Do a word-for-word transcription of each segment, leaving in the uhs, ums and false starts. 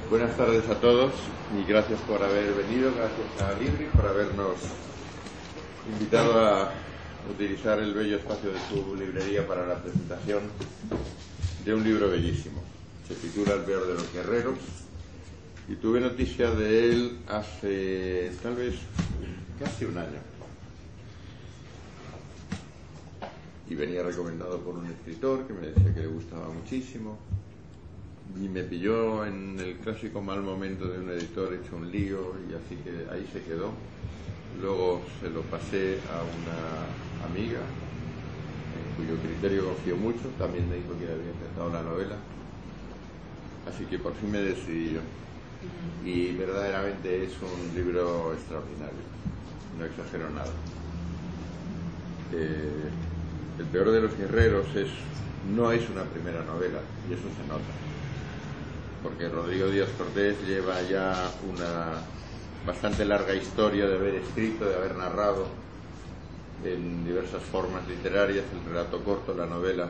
Buenas tardes a todos y gracias por haber venido, gracias a Libri por habernos invitado a utilizar el bello espacio de su librería para la presentación de un libro bellísimo. Se titula El peor de los guerreros y tuve noticia de él hace tal vez casi un año. Y venía recomendado por un escritor que me decía que le gustaba muchísimo. Y me pilló en el clásico mal momento de un editor hecho un lío, y así que ahí se quedó. Luego se lo pasé a una amiga en cuyo criterio confío mucho, también me dijo que había empezado la novela, así que por fin me decidí yo. Y verdaderamente es un libro extraordinario, no exagero nada. Eh, El peor de los guerreros es, no es una primera novela, y eso se nota, porque Rodrigo Díaz Cortés lleva ya una bastante larga historia de haber escrito, de haber narrado en diversas formas literarias, el relato corto, la novela.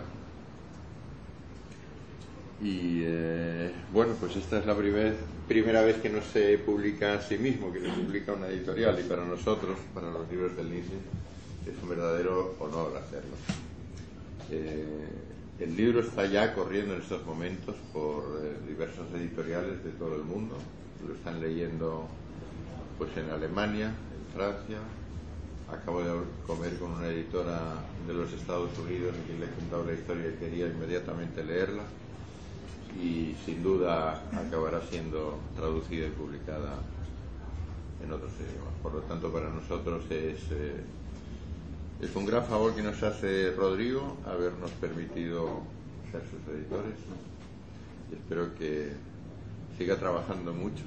Y eh, bueno, pues esta es la primer, primera vez que no se publica a sí mismo, que se publica una editorial, y para nosotros, para los libros del Lince, es un verdadero honor hacerlo. Eh, el libro está ya corriendo en estos momentos por eh, diversas editoriales de todo el mundo. Lo están leyendo pues en Alemania, en Francia. Acabo de comer con una editora de los Estados Unidos en quien le he contado la historia y quería inmediatamente leerla, y sin duda acabará siendo traducida y publicada en otros idiomas. Por lo tanto, para nosotros es eh, Es un gran favor que nos hace Rodrigo habernos permitido ser sus editores, y espero que siga trabajando mucho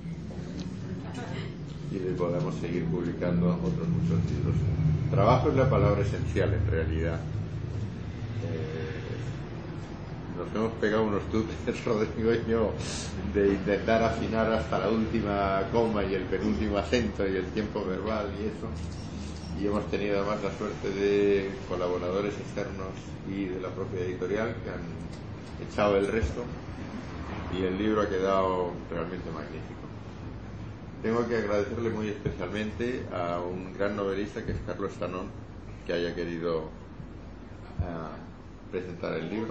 y le podamos seguir publicando otros muchos libros. Trabajo es la palabra esencial en realidad. Eh, nos hemos pegado unos tutes, Rodrigo y yo, de intentar afinar hasta la última coma y el penúltimo acento y el tiempo verbal y eso. Y hemos tenido además la suerte de colaboradores externos y de la propia editorial que han echado el resto, y el libro ha quedado realmente magnífico. Tengo que agradecerle muy especialmente a un gran novelista que es Carlos Tanón, que haya querido uh, presentar el libro,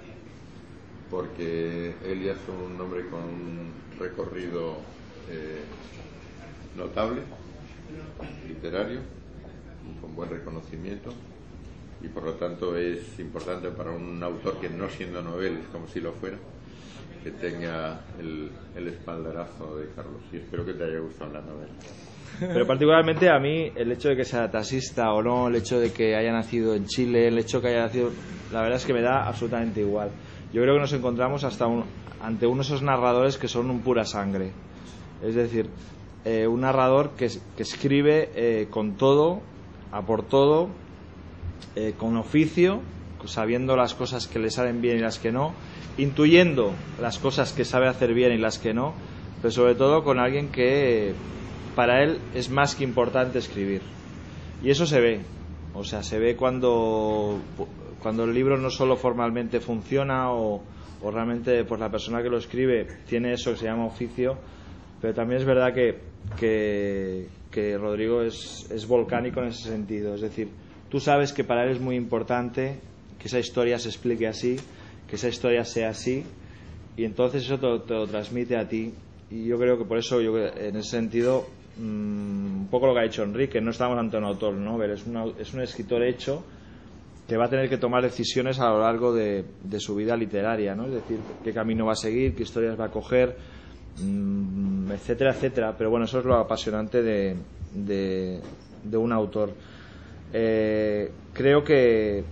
porque él ya es un hombre con un recorrido eh, notable, literario, con buen reconocimiento, y por lo tanto es importante para un autor que, no siendo novel, es como si lo fuera, que tenga el, el espaldarazo de Carlos. Y espero que te haya gustado la novela. Pero particularmente a mí, el hecho de que sea taxista o no, el hecho de que haya nacido en Chile, el hecho de que haya nacido, la verdad es que me da absolutamente igual. Yo creo que nos encontramos hasta un, ante uno de esos narradores que son un pura sangre, es decir, eh, un narrador que, que escribe eh, con todo, a por todo, eh, con oficio, sabiendo las cosas que le salen bien y las que no, intuyendo las cosas que sabe hacer bien y las que no, pero sobre todo con alguien que eh, para él es más que importante escribir. Y eso se ve, o sea, se ve cuando, cuando el libro no solo formalmente funciona o, o realmente pues la persona que lo escribe tiene eso que se llama oficio, pero también es verdad que, que que Rodrigo es, es volcánico en ese sentido. Es decir, tú sabes que para él es muy importante que esa historia se explique así, que esa historia sea así, y entonces eso te, te lo transmite a ti. Y yo creo que por eso, yo en ese sentido, mmm, un poco lo que ha dicho Enrique, no estamos ante un autor novel, es, una, es un escritor hecho que va a tener que tomar decisiones a lo largo de, de su vida literaria, ¿no? Es decir, qué camino va a seguir, qué historias va a coger, etcétera, etcétera. Pero bueno, eso es lo apasionante de, de, de un autor. Eh, creo que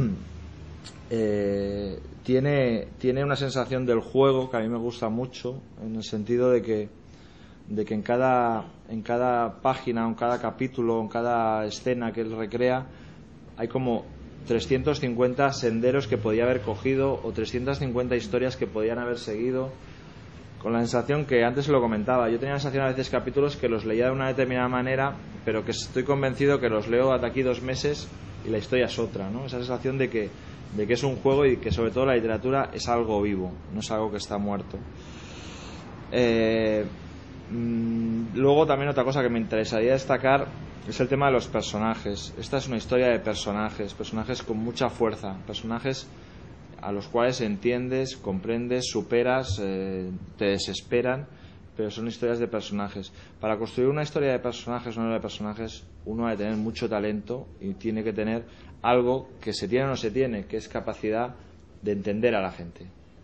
eh, tiene, tiene una sensación del juego que a mí me gusta mucho, en el sentido de que, de que en cada, en cada página, en cada capítulo, en cada escena que él recrea, hay como trescientos cincuenta senderos que podía haber cogido o trescientas cincuenta historias que podían haber seguido, con la sensación que antes lo comentaba, yo tenía la sensación a veces capítulos que los leía de una determinada manera, pero que estoy convencido que los leo hasta aquí dos meses y la historia es otra, ¿no? Esa sensación de que, de que es un juego y que sobre todo la literatura es algo vivo, no es algo que está muerto. Eh, mmm, luego también otra cosa que me interesaría destacar es el tema de los personajes. Esta es una historia de personajes, personajes con mucha fuerza, personajes a los cuales entiendes, comprendes, superas, eh, te desesperan, pero son historias de personajes. Para construir una historia de personajes, una novela de personajes, uno ha de tener mucho talento y tiene que tener algo que se tiene o no se tiene, que es capacidad de entender a la gente.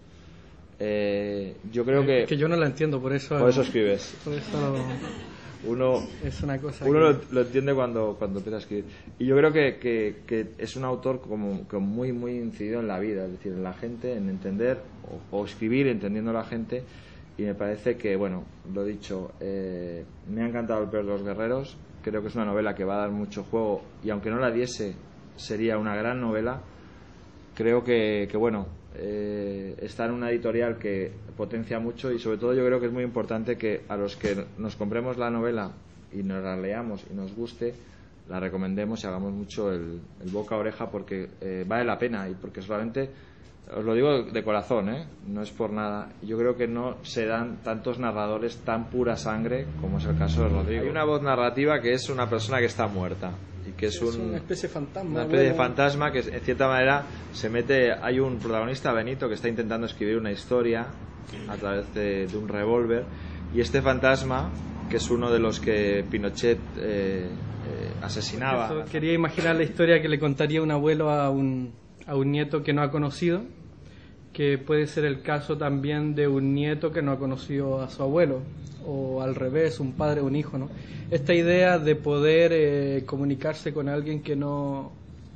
Eh, yo creo que... Es que yo no la entiendo, por eso... Por eso escribes. Por eso... Uno, es una cosa uno que... lo, lo entiende cuando, cuando empieza a escribir. Y yo creo que, que, que es un autor como, como muy muy incidido en la vida, es decir, en la gente, en entender o, o escribir entendiendo a la gente. Y me parece que, bueno, lo dicho, eh, me ha encantado El peor de los guerreros. Creo que es una novela que va a dar mucho juego y aunque no la diese sería una gran novela. Creo que, que bueno, eh, está en una editorial que potencia mucho y sobre todo yo creo que es muy importante que a los que nos compremos la novela y nos la leamos y nos guste, la recomendemos y hagamos mucho el, el boca a oreja porque eh, vale la pena y porque solamente, os lo digo de corazón, ¿eh? No es por nada, yo creo que no se dan tantos narradores tan pura sangre como es el caso de Rodrigo. Hay una voz narrativa que es una persona que está muerta y que es, es un, una especie de fantasma, una especie bueno. de fantasma que en cierta manera se mete. Hay un protagonista, Benito, que está intentando escribir una historia a través de, de un revólver y este fantasma, que es uno de los que Pinochet eh, eh, asesinaba. Eso, quería imaginar la historia que le contaría un abuelo a un, a un nieto que no ha conocido, que puede ser el caso también de un nieto que no ha conocido a su abuelo, o al revés, un padre o un hijo, ¿no? Esta idea de poder eh, comunicarse con alguien que no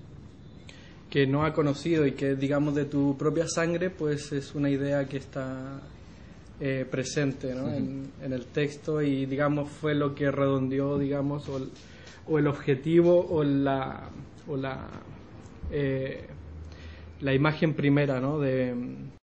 que no ha conocido y que digamos de tu propia sangre, pues es una idea que está eh, presente, ¿no? Uh-huh. en, en el texto y digamos fue lo que redondeó, digamos, o el, o el objetivo o la o la eh, la imagen primera, ¿no? de